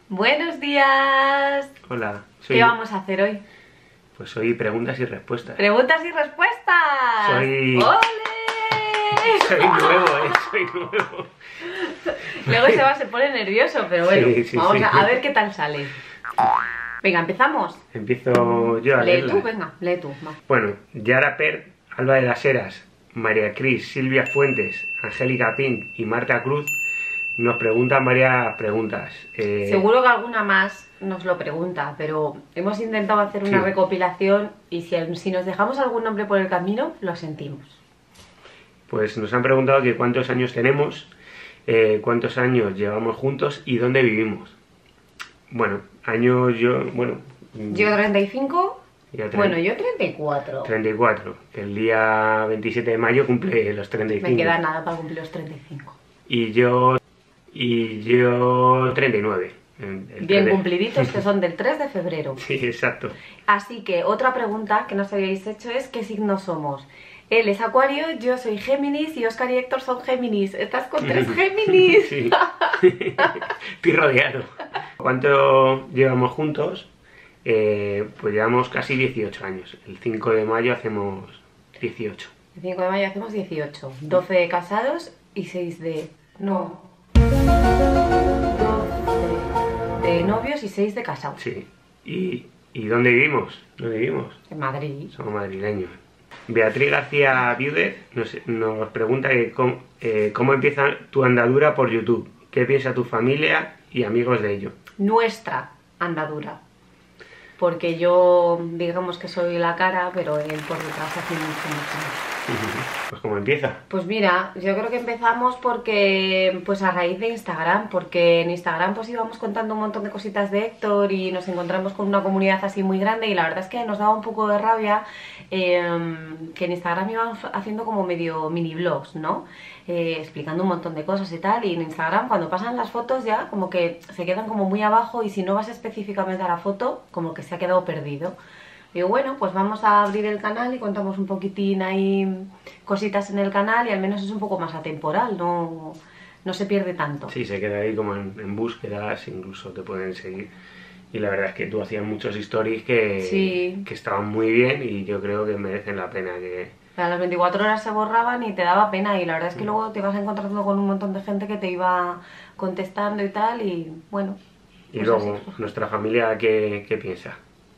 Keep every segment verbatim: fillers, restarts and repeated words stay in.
Buenos días. Hola. Soy... ¿Qué vamos a hacer hoy? Pues hoy preguntas y respuestas. ¡Preguntas y respuestas! Soy... ¡Ole! Soy nuevo, eh, soy nuevo. Luego se va, se pone nervioso, pero bueno, Sí, sí, vamos sí. A, a ver qué tal sale. Venga, ¿empezamos? Empiezo yo a Lee leerla. tú, venga, lee tú. Va. Bueno, Yara Per, Alba de las Heras, María Cris, Silvia Fuentes, Angélica Pink y Marta Cruz nos preguntan varias preguntas. Eh... Seguro que alguna más nos lo pregunta, pero hemos intentado hacer una Sí. recopilación y si, si nos dejamos algún nombre por el camino, lo sentimos. Pues nos han preguntado que cuántos años tenemos, eh, cuántos años llevamos juntos y dónde vivimos. Bueno, años yo, bueno... Yo treinta y cinco, ya tre- bueno, yo treinta y cuatro. treinta y cuatro, que el día veintisiete de mayo cumple los treinta y cinco. Me queda nada para cumplir los treinta y cinco. Y yo, y yo treinta y nueve. el- el Bien tres de- cumpliditos, que son del tres de febrero. Sí, exacto. Así que otra pregunta que nos habíais hecho es ¿qué signos somos? Él es Acuario, yo soy Géminis y Óscar y Héctor son Géminis. Estás con tres Géminis. Sí. Estoy rodeado. ¿Cuánto llevamos juntos? Eh, pues llevamos casi dieciocho años. El cinco de mayo hacemos dieciocho. El cinco de mayo hacemos dieciocho. doce de casados y seis de... No. doce de novios y seis de casados. Sí. ¿Y, y dónde vivimos? ¿Dónde vivimos? En Madrid. Somos madrileños. Beatriz García Viude nos, nos pregunta que cómo, eh, cómo empieza tu andadura por YouTube. ¿Qué piensa tu familia y amigos de ello? Nuestra andadura. Porque yo, digamos que soy la cara, pero él por detrás hace mucho, mucho más. Pues cómo empieza. Pues mira, yo creo que empezamos porque, pues a raíz de Instagram, porque en Instagram pues íbamos contando un montón de cositas de Héctor y nos encontramos con una comunidad así muy grande y la verdad es que nos daba un poco de rabia eh, que en Instagram iban haciendo como medio mini vlogs, ¿no? Eh, explicando un montón de cosas y tal, y en Instagram cuando pasan las fotos ya como que se quedan como muy abajo y si no vas específicamente a la foto como que se ha quedado perdido. Y bueno, pues vamos a abrir el canal y contamos un poquitín ahí cositas en el canal y al menos es un poco más atemporal, no, no se pierde tanto. Sí, se queda ahí como en, en búsquedas, incluso te pueden seguir. Y la verdad es que tú hacías muchos stories que, Sí. que estaban muy bien y yo creo que merecen la pena que... A las veinticuatro horas se borraban y te daba pena y la verdad es que luego te vas encontrando con un montón de gente que te iba contestando y tal y bueno. Y pues luego, así. nuestra familia, ¿qué, qué piensa?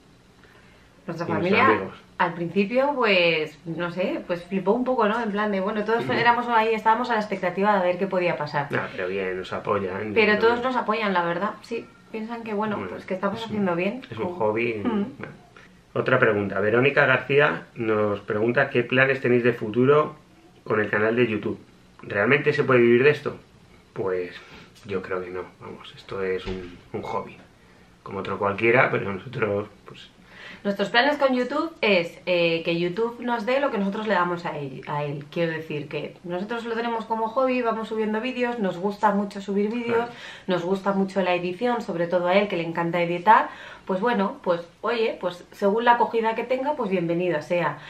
Nuestra y nuestros familia amigos. al principio pues no sé, pues flipó un poco, ¿no? En plan de bueno, todos éramos ahí, estábamos a la expectativa de ver qué podía pasar. No, pero bien, nos apoyan. Pero no- todos nos apoyan, la verdad, sí. Piensan que bueno, Bueno, pues que estamos es un- haciendo bien. Es un O- hobby. Mm. Bueno. Otra pregunta. Verónica García nos pregunta qué planes tenéis de futuro con el canal de YouTube. ¿Realmente se puede vivir de esto? Pues yo creo que no. Vamos, esto es un, un hobby. Como otro cualquiera, pero nosotros, pues... Nuestros planes con YouTube es eh, que YouTube nos dé lo que nosotros le damos a él, a él. Quiero decir que nosotros lo tenemos como hobby, vamos subiendo vídeos, nos gusta mucho subir vídeos, Claro. nos gusta mucho la edición, sobre todo a él que le encanta editar. Pues bueno, pues oye, pues según la acogida que tenga, pues bienvenido sea.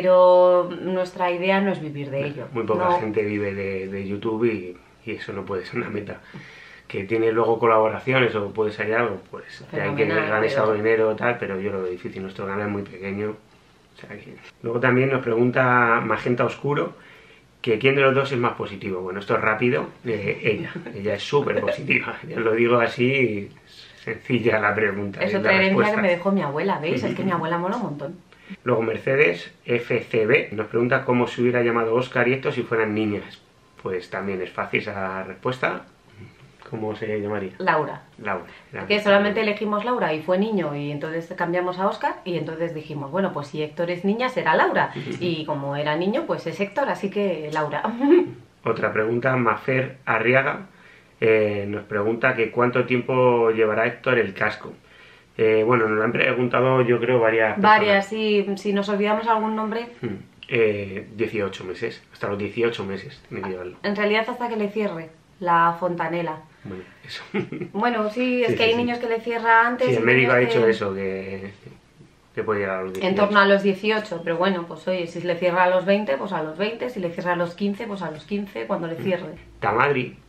Pero nuestra idea no es vivir de ello. Muy poca No. gente vive de, de YouTube y, y eso no puede ser una meta. Que tiene luego colaboraciones o puede salir algo, pues hay que Fenomenal, ganar pero- ese dinero o tal, pero yo lo veo difícil, nuestro canal es muy pequeño. O sea que... Luego también nos pregunta Magenta Oscuro que quién de los dos es más positivo. Bueno, esto es rápido, eh, ella, ella es súper positiva, yo lo digo así, sencilla la pregunta. Es la otra herencia respuesta. que me dejó mi abuela, ¿veis? Es que mi abuela mola un montón. Luego Mercedes F C B nos pregunta cómo se hubiera llamado Óscar y esto si fueran niñas. Pues también es fácil esa respuesta. ¿Cómo se llamaría? Laura. Laura. Era- Que solamente elegimos Laura y fue niño y entonces cambiamos a Óscar y entonces dijimos, bueno, pues si Héctor es niña será Laura y como era niño pues es Héctor, así que Laura. Otra pregunta, Mafer Arriaga eh, nos pregunta que cuánto tiempo llevará Héctor el casco. Eh, bueno, nos lo han preguntado yo creo varias personas. Varias, si, si nos olvidamos algún nombre, Hmm. Eh, dieciocho meses, hasta los dieciocho meses tiene que llevarlo. en realidad hasta que le cierre la fontanela. Bueno, eso. Bueno, sí, es Sí, que sí, hay sí. niños que le cierra antes. Sí, y el médico ha niños dicho que- eso, que, que puede llegar a los dieciocho. En torno a los dieciocho, pero bueno, pues oye, si le cierra a los veinte, pues a los veinte, si le cierra a los quince, pues a los quince, cuando le cierre. Tamadri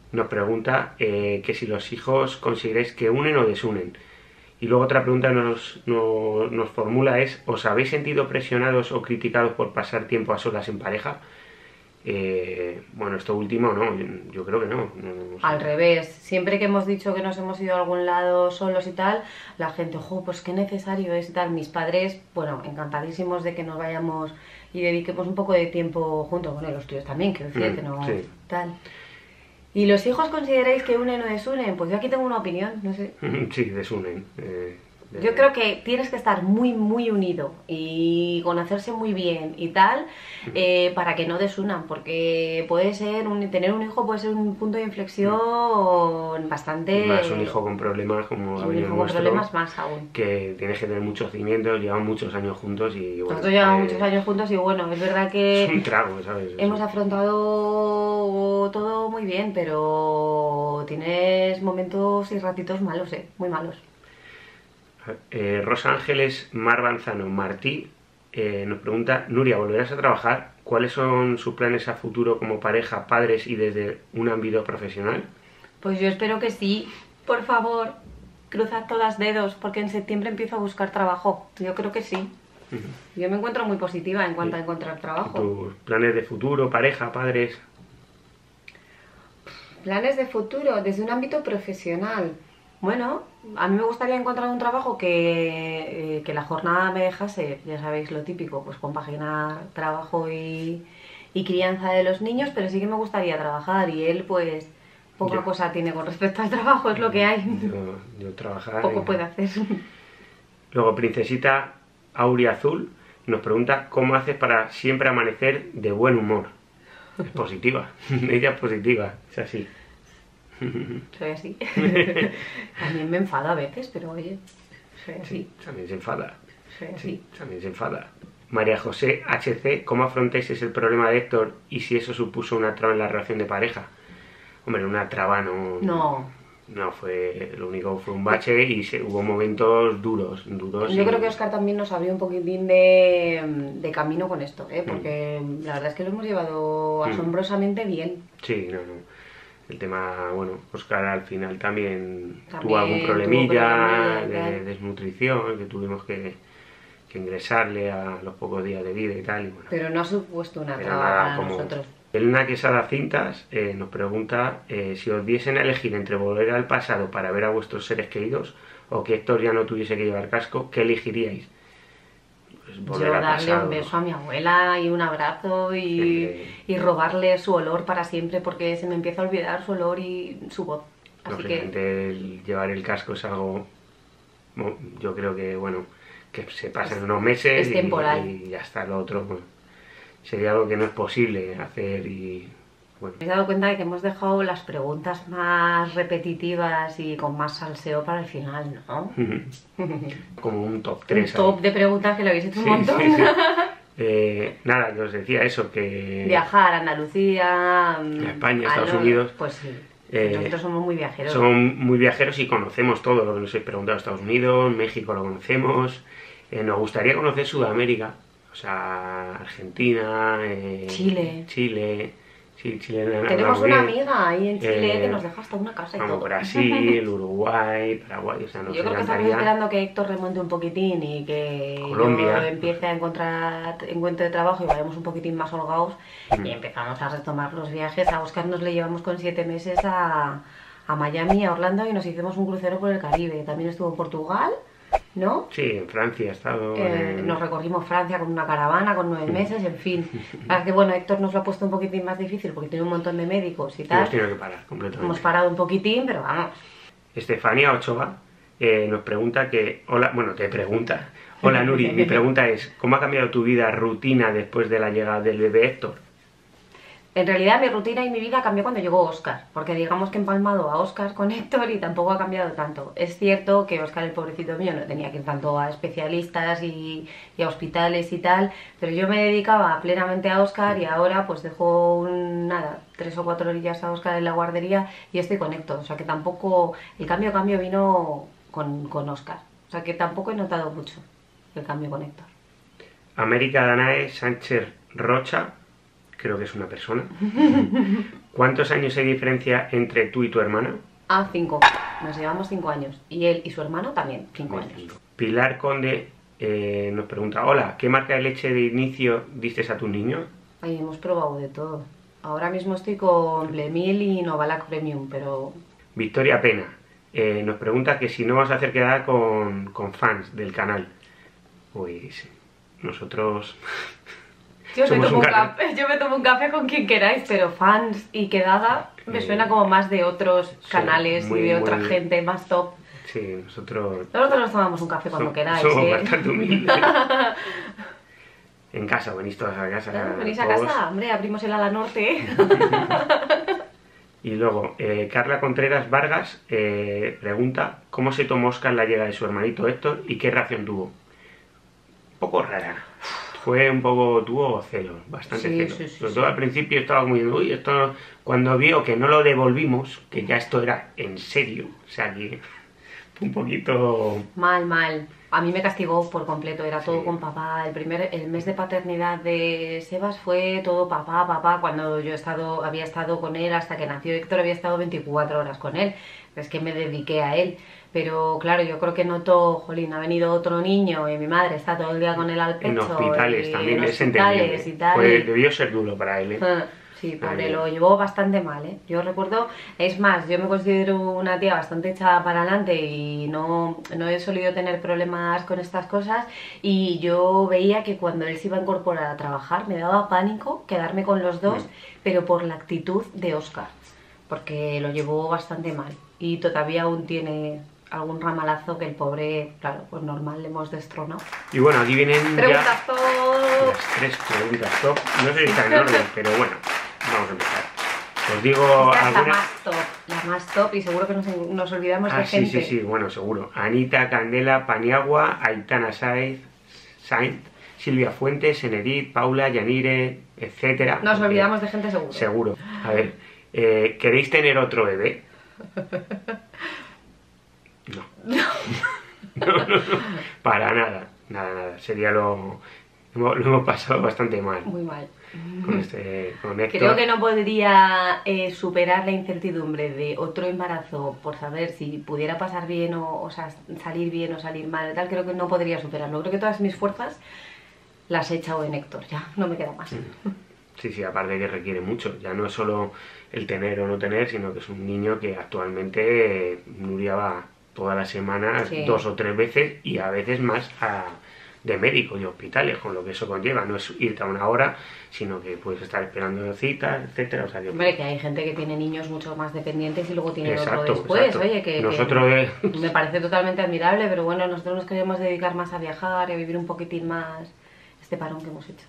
nos pregunta eh, que si los hijos consideráis que unen o desunen. Y luego otra pregunta nos, nos, nos formula es, ¿os habéis sentido presionados o criticados por pasar tiempo a solas en pareja? Eh, bueno, esto último no, yo, yo creo que no, no, no sé. Al revés, siempre que hemos dicho que nos hemos ido a algún lado solos y tal, la gente, ojo, pues qué necesario es y tal. Mis padres, bueno, encantadísimos de que nos vayamos y dediquemos un poco de tiempo juntos, bueno, y los tuyos también, quiero decir, Mm, que no sí. tal. ¿Y los hijos consideráis que unen o desunen? Pues yo aquí tengo una opinión, no sé. Sí, desunen. Eh, de- Yo creo que tienes que estar muy, muy unido y conocerse muy bien y tal, eh, para que no desunan, porque puede ser, un, tener un hijo puede ser un punto de inflexión bastante... Y más un hijo con problemas como y ha un venido hijo el con nuestro, problemas más aún. que tienes que tener muchos cimientos, llevan muchos años juntos y bueno, Nosotros llevamos eh, muchos años juntos y bueno, es verdad es un que trago, ¿sabes? hemos afrontado todo muy bien, pero tienes momentos y ratitos malos, ¿eh? Muy malos. Eh, Rosa Ángeles Mar Banzano Martí eh, nos pregunta, Nuria, ¿volverás a trabajar? ¿Cuáles son sus planes a futuro como pareja, padres y desde un ámbito profesional? Pues yo espero que sí. Por favor, cruzad todas dedos, porque en septiembre empiezo a buscar trabajo. Yo creo que sí. Yo me encuentro muy positiva en cuanto a encontrar trabajo. ¿Tus planes de futuro, pareja, padres? Planes de futuro, desde un ámbito profesional. Bueno, a mí me gustaría encontrar un trabajo que, eh, que la jornada me dejase, ya sabéis lo típico, pues compaginar trabajo y, y crianza de los niños, pero sí que me gustaría trabajar y él pues poca Ya. cosa tiene con respecto al trabajo, es lo que hay. Yo, yo trabajar... Poco en- puede hacer. Luego, Princesita Aurea Azul nos pregunta cómo haces para siempre amanecer de buen humor. Es positiva, ella es positiva, es así. Soy así. También me enfado a veces, pero oye, soy así. Sí, también se enfada. Soy así. Sí, también se enfada. María José H C, ¿cómo afrontáis ese problema de Héctor y si eso supuso una traba en la relación de pareja? Hombre, una traba no... No. No, fue... Lo único fue un bache y se, hubo momentos duros, duros. Yo y- creo que Oscar también nos abrió un poquitín de, de camino con esto, ¿eh? Porque la verdad es que lo hemos llevado Mm. asombrosamente bien. Sí, no, no. El tema, bueno, Oscar al final también, También tuvo algún tuvo problemilla problemilla y de tal. desnutrición, que tuvimos que, que ingresarle a los pocos días de vida y tal, y bueno. Pero no ha supuesto una Pero traba nada, para como- nosotros. Elena Quesada Cintas eh, nos pregunta eh, si os diesen a elegir entre volver al pasado para ver a vuestros seres queridos o que Héctor ya no tuviese que llevar casco, ¿qué elegiríais? Pues volver Yo al darle pasado. un beso a mi abuela y un abrazo y, Sí. y robarle su olor para siempre porque se me empieza a olvidar su olor y su voz. Así que Lógicamente el llevar el casco es algo, mo- yo creo que bueno, que se pasa en unos meses es y- temporal. y, ya está. Lo otro bueno, sería algo que no es posible hacer y bueno. me he dado cuenta de que hemos dejado las preguntas más repetitivas y con más salseo para el final, ¿no? Como un top Un tres. top de preguntas que lo habéis hecho un montón. Eh, nada, que os decía eso, que Viajar a Andalucía, mm, A España, a Estados lo- Unidos. Pues sí, Eh, nosotros somos muy viajeros. son muy viajeros y conocemos todo lo que nos habéis preguntado. Estados Unidos, México lo conocemos. Eh, nos gustaría conocer Sudamérica, o sea, Argentina, eh, Chile. Chile, sí, Chile. no- no Tenemos hablamos una bien. amiga ahí en Chile Eh, que nos deja hasta una casa y Vamos, todo. Brasil, Uruguay, Paraguay, o sea, nos Yo creo que estamos encantaría. esperando que Héctor remonte un poquitín y que Colombia. yo empiece a encontrar encuentro de trabajo y vayamos un poquitín más holgados Mm. y empezamos a retomar los viajes. A Oscar nos le llevamos con siete meses a, a Miami, a Orlando y nos hicimos un crucero por el Caribe. También estuvo en Portugal, ¿no? Sí, en Francia ha estado. Eh, en- nos recorrimos Francia con una caravana, con nueve meses, en fin. Así que bueno, Héctor nos lo ha puesto un poquitín más difícil porque tiene un montón de médicos y y hemos tal. tenido que parar completamente. Hemos parado un poquitín, pero vamos. Estefanía Ochoa eh, nos pregunta que, hola, bueno, te pregunta, hola Nuri, mi pregunta es, ¿cómo ha cambiado tu vida rutina después de la llegada del bebé Héctor? En realidad mi rutina y mi vida cambió cuando llegó Óscar, porque digamos que he empalmado a Óscar con Héctor y tampoco ha cambiado tanto. Es cierto que Óscar, el pobrecito mío, no tenía que ir tanto a especialistas y, y a hospitales y tal, pero yo me dedicaba plenamente a Óscar y ahora pues dejo un, nada, tres o cuatro horillas a Óscar en la guardería y estoy con Héctor. O sea que tampoco, el cambio cambio vino con, con Óscar. O sea que tampoco he notado mucho el cambio con Héctor. América Danae Sánchez Rocha, creo que es una persona. ¿Cuántos años hay diferencia entre tú y tu hermana? Ah, cinco. Nos llevamos cinco años. Y él y su hermano también, cinco años. Pilar Conde eh, nos pregunta, hola, ¿qué marca de leche de inicio diste a tus niños? Ay, hemos probado de todo. Ahora mismo estoy con Blemil y Novalac Premium, pero... Victoria Pena eh, nos pregunta que si no vas a hacer quedada con, con fans del canal. Pues nosotros... Yo me, somos tomo un un canal. café, yo me tomo un café con quien queráis, pero fans y quedada me Eh, suena como más de otros sí, canales muy, y de otra muy- gente más top. Sí, nosotros... Nosotros nos tomamos un café cuando som- queráis, somos ¿eh? bastante humildes. En casa, venís todas a casa. ¿Eh? ¿Venís a todos. casa? Hombre, abrimos el ala norte. Y luego, eh, Carla Contreras Vargas eh, pregunta cómo se tomó Oscar la llegada de su hermanito Héctor y qué reacción tuvo. Un poco rara. Fue un poco, tuvo celos, bastante Sí, celos. sí, sí, Sobre sí. todo al principio estaba muy, uy, esto, cuando vio que no lo devolvimos, que ya esto era en serio, o sea que un poquito... Mal, mal. A mí me castigó por completo, era todo Sí. con papá. El primer, el mes de paternidad de Sebas fue todo papá, papá. Cuando yo he estado, había estado con él hasta que nació Héctor, había estado veinticuatro horas con él. Es que me dediqué a él. Pero claro, yo creo que notó, jolín, ha venido otro niño y mi madre está todo el día con él al pecho. En hospitales y también en es hospitales entendible. y tal. Fue- debió ser duro para él, ¿eh? Ah, Sí, pobre, Ahí. lo llevó bastante mal, ¿eh? Yo recuerdo, es más, yo me considero una tía bastante echada para adelante y no, no he solido tener problemas con estas cosas y yo veía que cuando él se iba a incorporar a trabajar me daba pánico quedarme con los dos, Mm. pero por la actitud de Óscar, porque lo llevó bastante mal y todavía aún tiene algún ramalazo que el pobre, claro, pues normal, le hemos destronado. Y bueno, aquí vienen ya Preguntas top. las tres preguntas top. No sé si están en orden, pero bueno, vamos a empezar. Os digo Esta es la alguna... más top, la más top y seguro que nos, nos olvidamos Ah, de sí, gente. sí, sí, bueno, seguro. Anita Candela Paniagua, Aitana Saiz, Sainz, Silvia Fuentes, Enedith, Paula, Yanire, etcétera. Nos Porque- olvidamos de gente seguro. Seguro. A ver, eh, ¿queréis tener otro bebé? No. No, no, no. Para nada, nada, nada. Sería lo... Lo lo hemos pasado bastante mal Muy mal. con, este, con Héctor. Creo que no podría eh, superar la incertidumbre de otro embarazo por saber si pudiera pasar bien o, o sea, salir bien o salir mal y tal. Creo que no podría superarlo. Creo que todas mis fuerzas las he echado en Héctor. Ya, no me queda más. Sí, sí, aparte de que requiere mucho. Ya no es solo el tener o no tener, sino que es un niño que actualmente eh, Nuria va todas las semanas, Sí. dos o tres veces y a veces más a, de médico y hospitales, con lo que eso conlleva. No es irte a una hora, sino que puedes estar esperando citas, etcétera. O sea, que, Hombre, que hay gente que tiene niños mucho más dependientes y luego tiene Exacto, otro después. exacto. Oye, que, que Nosotros, eh, me parece totalmente admirable, pero bueno, nosotros nos queremos dedicar más a viajar y a vivir un poquitín más este parón que hemos hecho.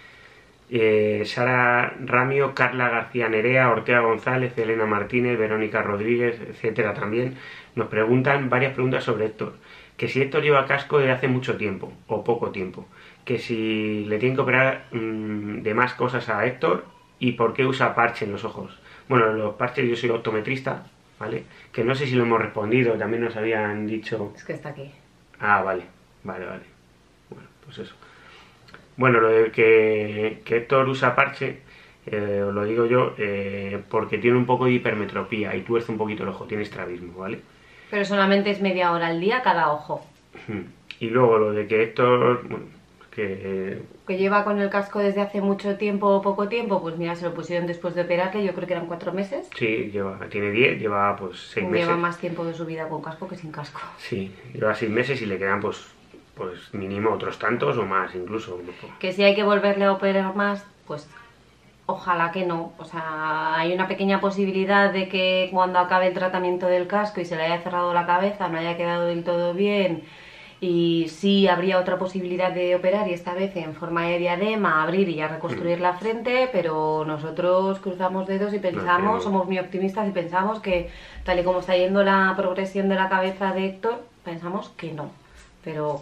Eh, Sara Ramio, Carla García Nerea, Ortega González, Elena Martínez, Verónica Rodríguez, etcétera también, nos preguntan varias preguntas sobre Héctor. Que si Héctor lleva casco desde hace mucho tiempo o poco tiempo. Que si le tienen que operar mmm, de más cosas a Héctor y por qué usa parche en los ojos. Bueno, los parches, yo soy optometrista, ¿vale? Que no sé si lo hemos respondido, también nos habían dicho... Es que está aquí. Ah, vale, vale, vale. Bueno, pues eso. Bueno, lo de que, que Héctor usa parche, eh, os lo digo yo, eh, porque tiene un poco de hipermetropía y tuerce un poquito el ojo, tiene estrabismo, ¿vale? Pero solamente es media hora al día cada ojo. Y luego lo de que Héctor, bueno, que... Que lleva con el casco desde hace mucho tiempo o poco tiempo, pues mira, se lo pusieron después de operarle, yo creo que eran cuatro meses. Sí, lleva, tiene diez, lleva pues seis meses. Lleva más tiempo de su vida con casco que sin casco. Sí, lleva seis meses y le quedan pues, pues mínimo otros tantos o más incluso. Que si hay que volverle a operar más, pues ojalá que no. O sea, hay una pequeña posibilidad de que cuando acabe el tratamiento del casco y se le haya cerrado la cabeza, no haya quedado del todo bien. Y sí habría otra posibilidad de operar y esta vez en forma de diadema, abrir y ya reconstruir la frente, pero nosotros cruzamos dedos y pensamos, No, somos muy optimistas y pensamos que tal y como está yendo la progresión de la cabeza de Héctor, pensamos que no. Pero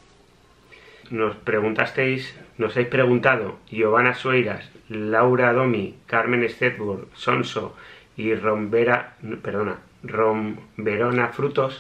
Nos preguntasteis, nos habéis preguntado Giovanna Sueiras, Laura Domi, Carmen Stedburg, Sonso y Rombera, perdona, Romverona Frutos.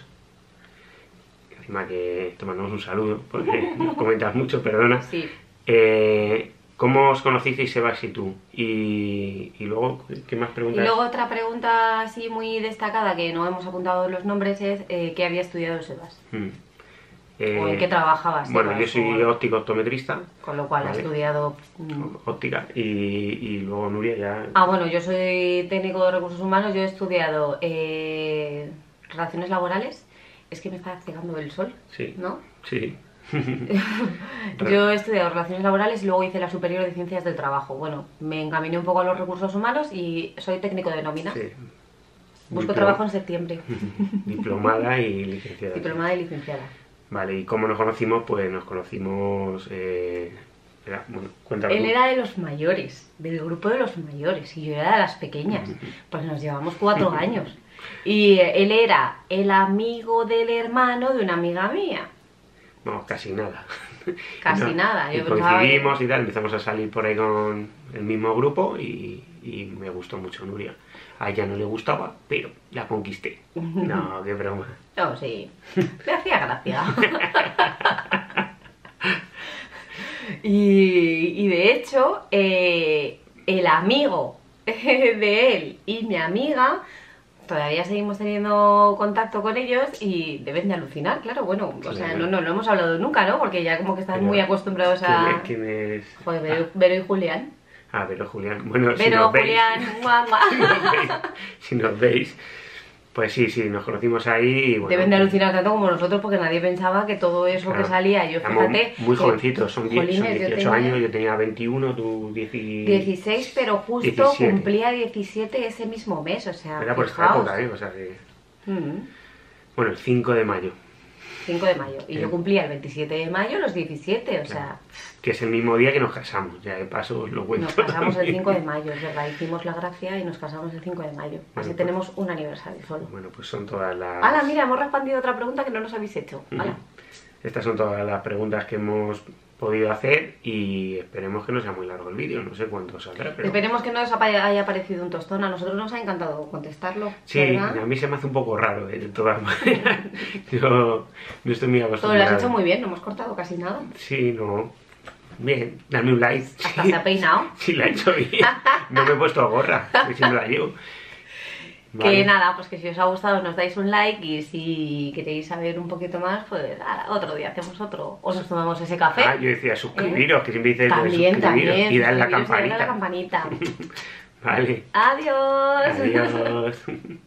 Encima que te mandamos un saludo porque nos comentas mucho, perdona. sí, Eh, ¿Cómo os conocisteis Sebas y tú? Y, y luego, ¿qué más Y preguntas? luego otra pregunta así muy destacada que no hemos apuntado los nombres es eh, ¿qué había estudiado Sebas? Mm. ¿O en Eh, qué trabajabas? Bueno, Sebas? yo soy O- óptico optometrista, Con lo cual ha Vale. estudiado... mm, óptica, y, y luego Nuria ya... Ah, bueno, yo soy técnico de recursos humanos, yo he estudiado eh, relaciones laborales. Es que me está cegando el sol, Sí, ¿no? sí. Yo he estudiado relaciones laborales y luego hice la superior de ciencias del trabajo. Bueno, me encaminé un poco a los recursos humanos y soy técnico de nómina. Sí. Busco Diplom- trabajo en septiembre. Diplomada y licenciada. Diplomada y licenciada. Vale, ¿y cómo nos conocimos? Pues nos conocimos... Eh... era- bueno, cuéntalo Él tú. era de los mayores, del grupo de los mayores, y yo era de las pequeñas, pues nos llevamos cuatro años. Y él era el amigo del hermano de una amiga mía. No, casi nada. Casi nada, Y yo pensaba que- coincidimos y tal, empezamos a salir por ahí con el mismo grupo y, y me gustó mucho Nuria. A ella no le gustaba, pero la conquisté. No, qué broma. No, sí, me hacía gracia. y, y de hecho, eh, el amigo de él y mi amiga, todavía seguimos teniendo contacto con ellos y deben de alucinar, claro, bueno, o sea, Claro. no, no lo hemos hablado nunca, ¿no? Porque ya como que están Pero, muy acostumbrados ¿Quién a... es? ¿Quién es? Joder, Vero, Vero y Julián. Ah, Vero Julián. Bueno, si Vero, nos veis, Julián, mua, mua. si nos veis, si nos veis, pues sí, sí, nos conocimos ahí y bueno, Deben de alucinar tanto como nosotros porque nadie pensaba que todo eso claro, que salía, yo éramos fíjate... muy que- jovencitos, son, die- son Jolines, yo dieciocho tenía años, yo tenía veintiuno, tú diez y- dieciséis, pero justo diecisiete. cumplía diecisiete ese mismo mes, o sea, Era por esta fijaos. época, ¿eh? O sea que... Mm, Bueno, el cinco de mayo, cinco de mayo. Y Sí. yo cumplía el veintisiete de mayo los diecisiete, o sea, que es el mismo día que nos casamos, ya de paso os lo cuento. nos casamos el también. cinco de mayo, es verdad, hicimos la gracia y nos casamos el cinco de mayo. Así pues- tenemos un aniversario solo. Bueno, pues son todas las... ¡Hala, mira, hemos respondido otra pregunta que no nos habéis hecho! Ujú. ¡Hala! Estas son todas las preguntas que hemos podido hacer y esperemos que no sea muy largo el vídeo, no sé cuánto saldrá, pero... Esperemos que no os apa- haya parecido un tostón, a nosotros nos ha encantado contestarlo, Sí, ¿verdad? a mí se me hace un poco raro, ¿eh? De todas maneras. Yo no estoy muy Todo lo acostumbrado. has hecho muy bien, no hemos cortado casi nada. Sí, no. Bien, dame un like. Hasta Sí. se ha peinado. Sí, la he hecho bien. No me he puesto gorra, que siempre la llevo. Que Vale. nada, pues que si os ha gustado nos dais un like y si queréis saber un poquito más, pues ala, otro día hacemos otro. O nos tomamos ese café. Ah, yo decía suscribiros, que siempre dices lo de También, suscribiros también. y dar la suscribiros y darle a la campanita. campanita. Vale. Adiós. Adiós.